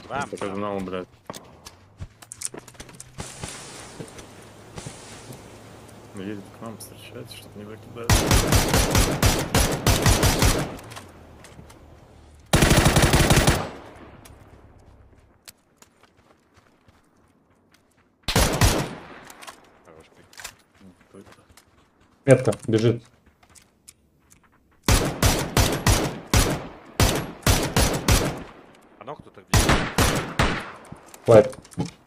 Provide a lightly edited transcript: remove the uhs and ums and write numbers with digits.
Бам! Только знал, блядь. Едет к нам, встречается, чтобы не выкидать. Хорош пик. Метка бежит. А ну кто-то где? Лайт.